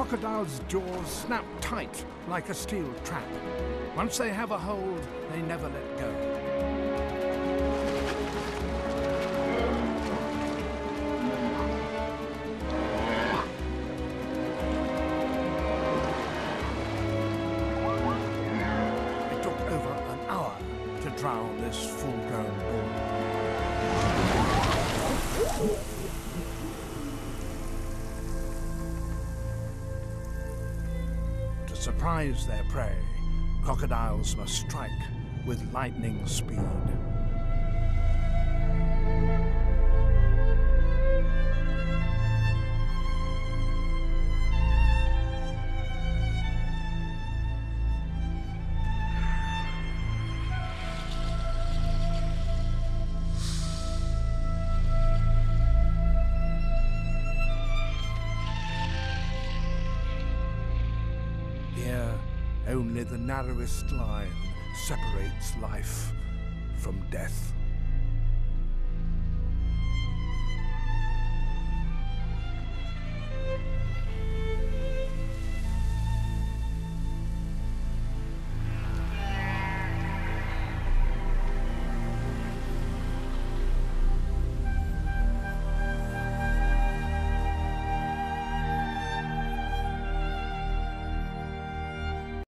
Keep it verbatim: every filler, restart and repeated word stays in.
crocodile's jaws snap tight like a steel trap. Once they have a hold, they never let go. It took over an hour to drown this full-grown bull. To surprise their prey, crocodiles must strike with lightning speed. Here, only the narrowest line separates life from death.